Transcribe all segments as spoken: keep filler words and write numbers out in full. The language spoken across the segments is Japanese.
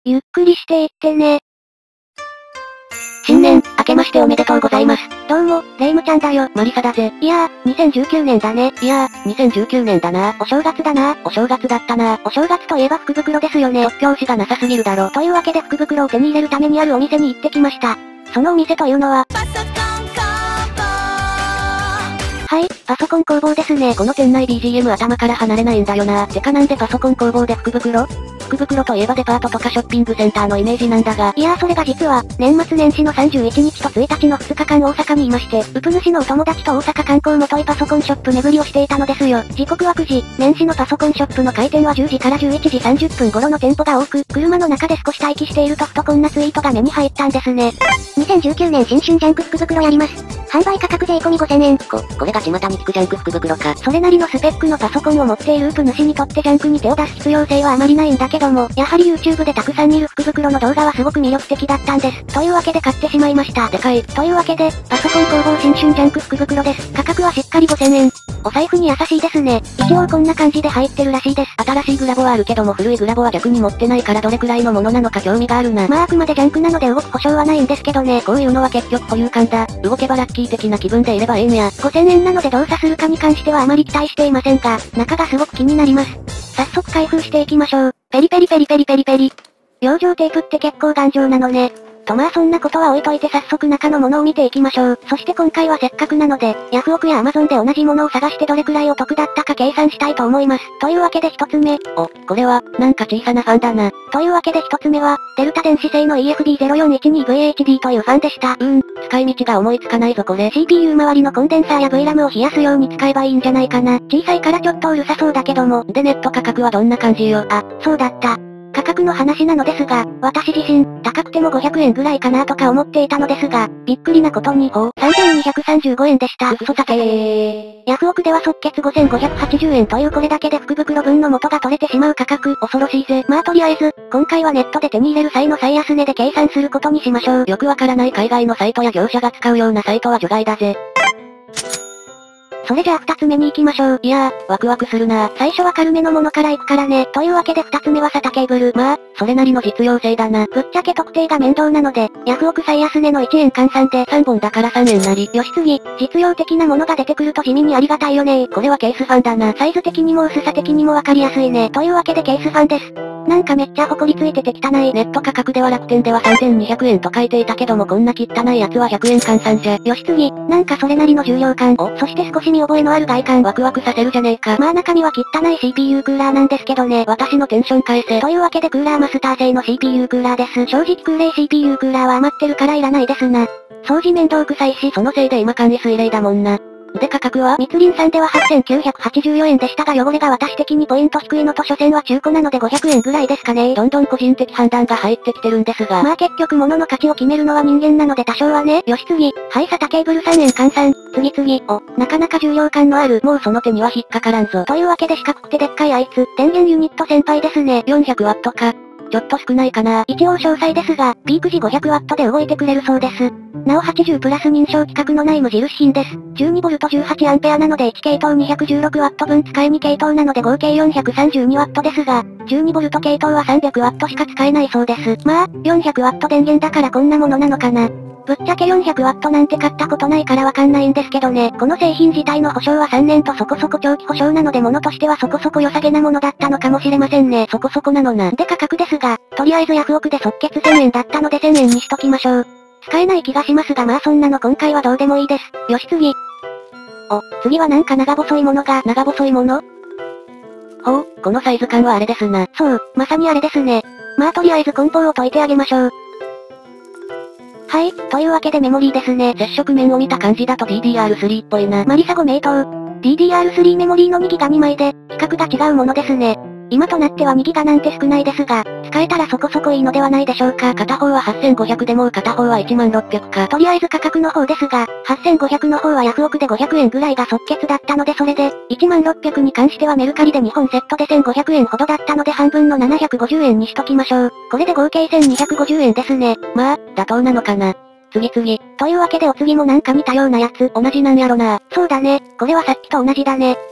ゆっくりしていってね。 新年、明けましておめでとうございます。 どうも、レイムちゃんだよ。 マリサだぜ。 いやー、にせんじゅうきゅうねんだね。 いやー、にせんじゅうきゅうねんだな。 お正月だな。 お正月だったな。 お正月といえば福袋ですよね。 突拍子がなさすぎるだろ。 というわけで福袋を手に入れるためにあるお店に行ってきました。そのお店というのは、 パソコン工房。 はい、パソコン工房ですね。 この店内 ビージーエム 頭から離れないんだよな。てかなんでパソコン工房で福袋？福袋といえばデパートとかショッピングセンターのイメージなんだが。 いやーそれが実は、年末年始のさんじゅういちにちとついたちのふつかかん大阪にいまして、うぷ主のお友達と大阪観光もといパソコンショップ巡りをしていたのですよ。時刻はくじ、年始のパソコンショップの開店はじゅうじからじゅういちじさんじゅっぷん頃の店舗が多く、車の中で少し待機しているとふとこんなツイートが目に入ったんですね。にせんじゅうきゅうねん新春ジャンク福袋やります。販売価格税込みごせんえん。 こ、これが巷に聞くジャンク福袋か。 それなりのスペックのパソコンを持っているウープ主にとってジャンクに手を出す必要性はあまりないんだけども、やはり YouTube でたくさん見る福袋の動画はすごく魅力的だったんです。というわけで買ってしまいました。 でかい。 というわけで、パソコン工房新春ジャンク福袋です。価格はしっかりごせんえん。お財布に優しいですね。一応こんな感じで入ってるらしいです。 新しいグラボはあるけども古いグラボは逆に持ってないからどれくらいのものなのか興味があるな。 まああくまでジャンクなので動く保証はないんですけどね。 こういうのは結局保有感だ。動けばラッキー的な気分でいればええんや。 ごせんえんなので動作するかに関してはあまり期待していませんが、中がすごく気になります。早速開封していきましょう。ペリペリペリペリペリペリ。養生テープって結構頑丈なのね。とまあそんなことは置いといて早速中のものを見ていきましょう。そして今回はせっかくなので、ヤフオクやアマゾンで同じものを探してどれくらいお得だったか計算したいと思います。というわけで一つ目。 お、これは、なんか小さなファンだな。 というわけで一つ目は、デルタ電子製の イーエフディーゼロよんいちにブイエイチディー というファンでした。 うーん、使い道が思いつかないぞこれ。 シーピーユー 周りのコンデンサーや ブイラム を冷やすように使えばいいんじゃないかな。小さいからちょっとうるさそうだけども。 でネット価格はどんな感じよ。 あ、そうだった。価格の話なのですが、私自身、高くてもごひゃくえんぐらいかなとか思っていたのですが、びっくりなことに、さんぜんにひゃくさんじゅうごえんでした。 嘘だけー。 ヤフオクでは即決ごせんごひゃくはちじゅうえんというこれだけで福袋分の元が取れてしまう価格、恐ろしいぜ。まあとりあえず、今回はネットで手に入れる際の最安値で計算することにしましょう。 よくわからない海外のサイトや業者が使うようなサイトは除外だぜ。 それじゃあ二つ目に行きましょう。 いやー、ワクワクするなー。 最初は軽めのものから行くからね。というわけで二つ目はサタケーブル。 まあ、それなりの実用性だな。 ぶっちゃけ特定が面倒なので、ヤフオク最安値のいちえん換算でさんぼんだからさんえんなり。 よし次、実用的なものが出てくると地味にありがたいよねー。 これはケースファンだな。 サイズ的にも薄さ的にもわかりやすいね。というわけでケースファンです。なんかめっちゃ埃ついてて汚い。 ネット価格では楽天ではさんぜんにひゃくえんと書いていたけどもこんな汚いやつはひゃくえん換算じゃ。 よし次、なんかそれなりの重量感。お、そして少し見覚えのある外観。 ワクワクさせるじゃねえか。 まあ中身は汚い シーピーユー クーラーなんですけどね。 私のテンション返せ。 というわけでクーラーマスター製の シーピーユー クーラーです。正直空冷 シーピーユー クーラーは余ってるからいらないですな。掃除面倒くさいし、 そのせいで今簡易水冷だもんな。で価格は密林さんでははっせんきゅうひゃくはちじゅうよえんでしたが汚れが私的にポイント低いのと所詮は中古なのでごひゃくえんぐらいですかね。 どんどん個人的判断が入ってきてるんですが。 まあ結局物の価値を決めるのは人間なので多少はね。よし次、はいサタケーブルさんえん換算。次次、お、なかなか重量感のある。 もうその手には引っかからんぞ。 というわけで四角くてでっかいあいつ、電源ユニット先輩ですね。 よんひゃくワットか。ちょっと少ないかな。 一応詳細ですが、ピーク時 ごひゃくワット で動いてくれるそうです。なおはちじゅうプラス認証規格のない無印品です。じゅうにボルト じゅうはちアンペアなのでいち系統 にひゃくじゅうろくワット 分使えに系統なので合計 よんひゃくさんじゅうにワット ですが、じゅうにボルト系統は さんびゃくワット しか使えないそうです。まあ、よんひゃくワット 電源だからこんなものなのかな。ぶっちゃけ よんひゃくワット なんて買ったことないからわかんないんですけどね。この製品自体の保証はさんねんとそこそこ長期保証なので物としてはそこそこ良さげなものだったのかもしれませんね。 そこそこなのな。 で価格ですが、とりあえずヤフオクで即決せんえんだったのでせんえんにしときましょう。使えない気がしますがまあそんなの今回はどうでもいいです。よし次。お、次はなんか長細いものが。 長細いもの？ほう、このサイズ感はあれですな。 そう、まさにあれですね。まあとりあえず梱包を解いてあげましょう。はい、というわけでメモリーですね。 接触面を見た感じだと ディーディーアールスリー っぽいな。 マリサご名答。ディーディーアールスリー メモリーのにギガにまいで、規格が違うものですね。今となってはにギガなんて少ないですが、使えたらそこそこいいのではないでしょうか。 片方ははっせんごひゃくでもう片方はいちまんろっぴゃくか。 とりあえず価格の方ですが、はっせんごひゃくの方はヤフオクでごひゃくえんぐらいが即決だったのでそれで、いちまんろっぴゃくに関してはメルカリでにほんセットでせんごひゃくえんほどだったので半分のななひゃくごじゅうえんにしときましょう。これで合計せんにひゃくごじゅうえんですね。 まあ、妥当なのかな。次々。 というわけでお次もなんか似たようなやつ。 同じなんやろな。 そうだね。これはさっきと同じだね。ん？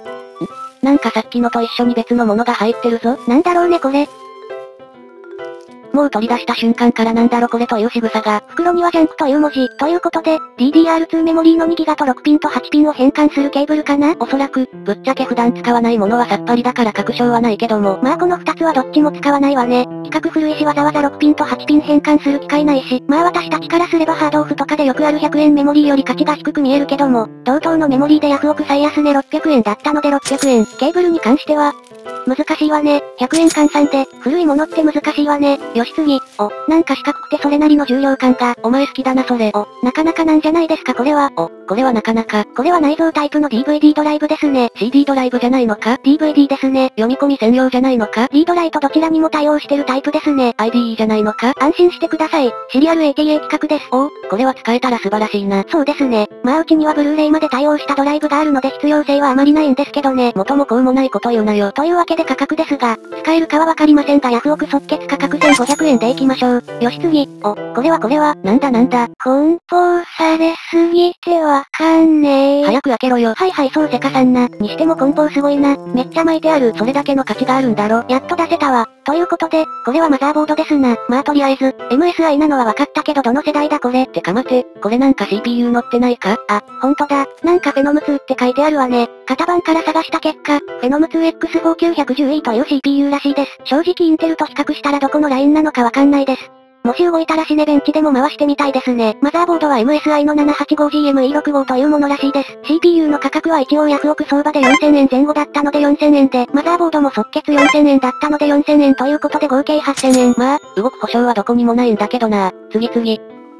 なんかさっきのと一緒に別のものが入ってるぞ。 なんだろうねこれ。 もう取り出した瞬間からなんだろこれという仕草が。 袋にはジャンクという文字。ということで、ディーディーアールツー メモリーのにギガとろくピンとはちピンを変換するケーブルかな？ おそらく、ぶっちゃけ普段使わないものはさっぱりだから確証はないけども。 まあこのふたつはどっちも使わないわね。規格古いしわざわざろくピンとはちピン変換する機会ないし、まあ私たちからすればハードオフとかでよくあるひゃくえんメモリーより価値が低く見えるけども、同等のメモリーでヤフオク最安値ろっぴゃくえんだったのでろっぴゃくえん。ケーブルに関しては、難しいわね。ひゃくえん換算で、古いものって難しいわね。よし次。お、なんか四角くてそれなりの重量感が。 お前好きだなそれ。 お、なかなかなんじゃないですかこれは。 お、これはなかなか。 これは内蔵タイプの ディーブイディー ドライブですね。 シーディー ドライブじゃないのか？ ディーブイディー ですね。 読み込み専用じゃないのか？ リードライトどちらにも対応してるタイプですね。 アイディーイー じゃないのか？ 安心してください。シリアル エーティーエー 規格です。 おお、これは使えたら素晴らしいな。 そうですね。まあうちにはブルーレイまで対応したドライブがあるので必要性はあまりないんですけどね。 元もこうもないこと言うなよ。 というわけで価格ですが、使えるかはわかりませんがヤフオク即決価格せんごひゃくえんでいきましょう。よし次。お、これはこれは、 なんだなんだ。 梱包されすぎてわかんねえ。 早く開けろよ。 はいはいそうせかさんな。にしても梱包すごいな。めっちゃ巻いてある。 それだけの価値があるんだろ。 やっと出せたわ。ということで、これはマザーボードですな。まあとりあえず、エムエスアイ なのは分かったけどどの世代だこれ。 ってか待て、これなんか シーピーユー 乗ってないか？ あ、ほんとだ。なんかフェノムツーって書いてあるわね。型番から探した結果、フェノム ツーエックスフォーきゅういちゼロイー という シーピーユー らしいです。正直インテルと比較したらどこのラインなのかわかんないです。もし動いたらシネベンチでも回してみたいですね。マザーボードは エムエスアイ の ななはちごジーエムイーろくご というものらしいです。シーピーユー の価格は一応ヤフオク相場でよんせんえん前後だったのでよんせんえんで、マザーボードも即決よんせんえんだったのでよんせんえんということで合計はっせんえん。 まあ、動く保証はどこにもないんだけどな。次次。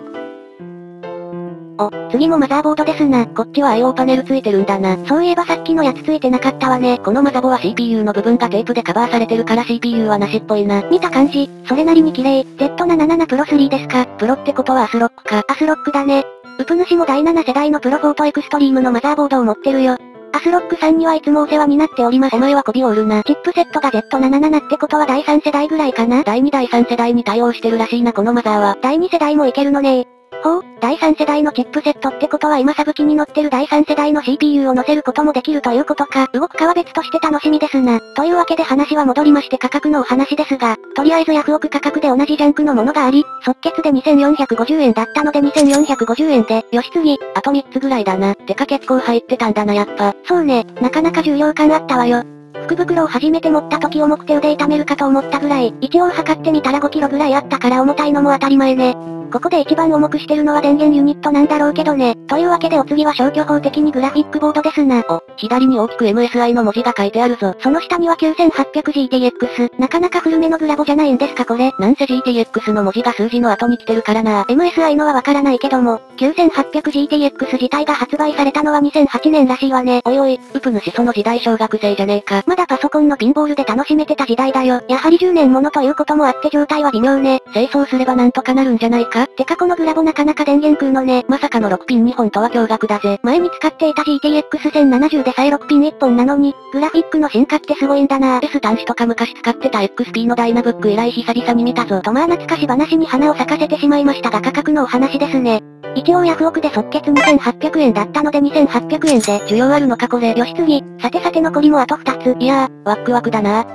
お、次もマザーボードですな。 こっちは アイオー パネルついてるんだな。 そういえばさっきのやつついてなかったわね。 このマザボは シーピーユー の部分がテープでカバーされてるから シーピーユー はなしっぽいな。 見た感じ、それなりに綺麗。ゼットななじゅうなな プロスリーですか。 プロってことはアスロックか。 アスロックだね。ウプ主もだいなな世代のプロフォートエクストリームのマザーボードを持ってるよ。アスロックさんにはいつもお世話になっております。 お前は媚びを売るな。 チップセットが ゼットななじゅうなな ってことはだいさん世代ぐらいかな。 だいにだいさん世代に対応してるらしいなこのマザーは。 だいに世代もいけるのね。ほう、だいさん世代のチップセットってことは今サブ機に乗ってるだいさん世代の シーピーユー を乗せることもできるということか。動くかは別として楽しみですな。というわけで話は戻りまして価格のお話ですが、とりあえずヤフオク価格で同じジャンクのものがあり、即決でにせんよんひゃくごじゅうえんだったのでにせんよんひゃくごじゅうえんで、よし次、 あとみっつぐらいだな。てか結構入ってたんだなやっぱ。 そうね、なかなか重量感あったわよ。福袋を初めて持った時重くて腕痛めるかと思ったぐらい、一応測ってみたらごキロぐらいあったから重たいのも当たり前ね。ここで一番重くしてるのは電源ユニットなんだろうけどね。というわけでお次は消去法的にグラフィックボードですな。 お、左に大きく エムエスアイ の文字が書いてあるぞ。 その下には きゅうせんはっぴゃくジーティーエックス。なかなか古めのグラボじゃないんですかこれ。 なんせ ジーティーエックス の文字が数字の後に来てるからな。 エムエスアイ のはわからないけども、きゅうせんはっぴゃくジーティーエックス 自体が発売されたのはにせんはちねんらしいわね。 おいおい、ウプ主その時代小学生じゃねえか。 まだパソコンのピンボールで楽しめてた時代だよ。やはりじゅうねんものということもあって状態は微妙ね。 清掃すればなんとかなるんじゃないか。 てかこのグラボなかなか電源食うのね。 まさかのろくピンにほんとは驚愕だぜ。 前に使っていた ジーティーエックスせんななじゅう でさえろくピンいっぽんなのに、グラフィックの進化ってすごいんだな。 S 端子とか昔使ってた エックスピー のダイナブック以来久々に見たぞ。 とまあ懐かし話に花を咲かせてしまいましたが価格のお話ですね。一応ヤフオクで即決にせんはっぴゃくえんだったのでにせんはっぴゃくえんで、 需要あるのかこれ。 よし次、さてさて残りもあとふたつ。 いやー、ワックワクだな。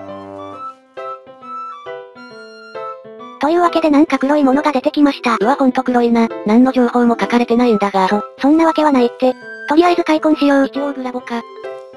というわけでなんか黒いものが出てきました。 うわほんと黒いな。何の情報も書かれてないんだが。 そ、そんなわけはないって。とりあえず開梱しよう。 一応グラボか。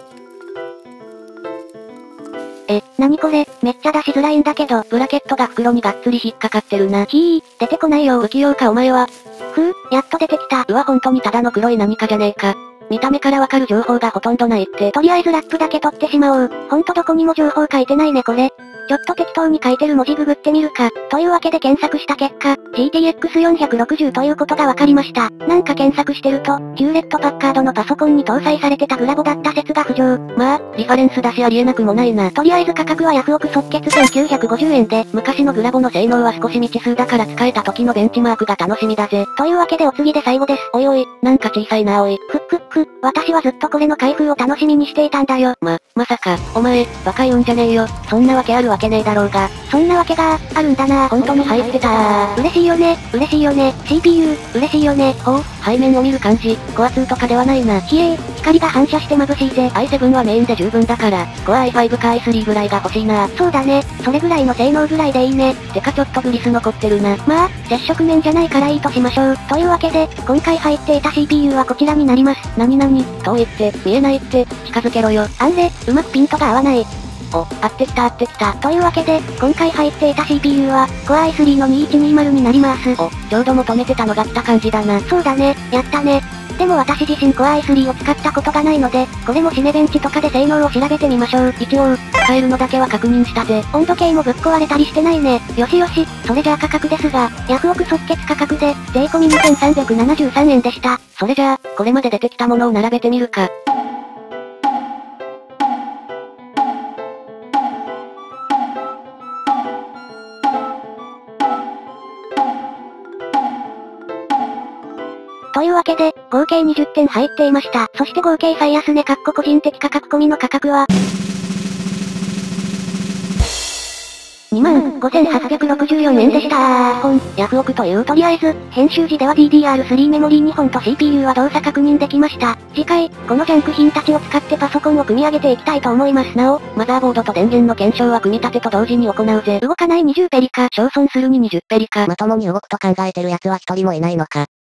え、なにこれ、めっちゃ出しづらいんだけど。 ブラケットが袋にがっつり引っかかってるな。 ひー、出てこないよ。 不器用かお前は。 ふう、やっと出てきた。 うわほんとにただの黒い何かじゃねえか。見た目からわかる情報がほとんどないって。 とりあえずラップだけ取ってしまおう。ほんとどこにも情報書いてないねこれ。ちょっと適当に書いてる文字ググってみるか。というわけで検索した結果、ジーティーエックスよんひゃくろくじゅう ということがわかりました。なんか検索してると、ヒューレットパッカードのパソコンに搭載されてたグラボだった説が浮上。 まあ、リファレンスだしありえなくもないな。 とりあえず価格はヤフオク即決せんきゅうひゃくごじゅうえんで、 昔のグラボの性能は少し未知数だから使えた時のベンチマークが楽しみだぜ。 というわけでお次で最後です。 おいおい、なんか小さいなおい。 ふっふっふ、私はずっとこれの開封を楽しみにしていたんだよ。 ま、まさか、お前、バカ言うんじゃねえよ。そんなわけあるわけねえだろうが。 そんなわけが、あるんだな。 本当に入ってたー。 嬉しいよね、嬉しいよね。シーピーユー、嬉しいよね。 ほう。 背面を見る感じ、コアツーとかではないな。 ひえー、光が反射して眩しいぜ。 アイセブン はメインで十分だから、コア アイファイブ か アイスリー ぐらいが欲しいな。 そうだね、それぐらいの性能ぐらいでいいね。 てかちょっとグリス残ってるな。 まあ、接触面じゃないからいいとしましょう。というわけで、今回入っていた シーピーユー はこちらになります。 なになに、遠いって、見えないって、近づけろよ。 あんれ、うまくピントが合わない。 お、合ってきた合ってきた。 というわけで、今回入っていた シーピーユー は、コア アイスリー のにいちにーまるになります。 お、ちょうど求めてたのが来た感じだな。 そうだね、やったね。でも私自身コア アイスリー を使ったことがないので、これもシネベンチとかで性能を調べてみましょう。 一応、使えるのだけは確認したぜ。 温度計もぶっ壊れたりしてないね。よしよし、それじゃあ価格ですが、ヤフオク即決価格で、税込みにせんさんびゃくななじゅうさんえんでした。 それじゃあ、これまで出てきたものを並べてみるか。 というわけで、合計にじゅってん入っていました。そして合計最安値かっこ個人的価格込みの価格は、にまんごせんはっぴゃくろくじゅうよんえんでしたー。 本、ヤフオクというとりあえず、編集時では ディーディーアールスリー メモリーにほんと シーピーユー は動作確認できました。次回、このジャンク品たちを使ってパソコンを組み上げていきたいと思います。 なお、マザーボードと電源の検証は組み立てと同時に行うぜ。 動かないにじゅうペリか、 焼損するににじゅうペリか。 まともに動くと考えてる奴は一人もいないのか。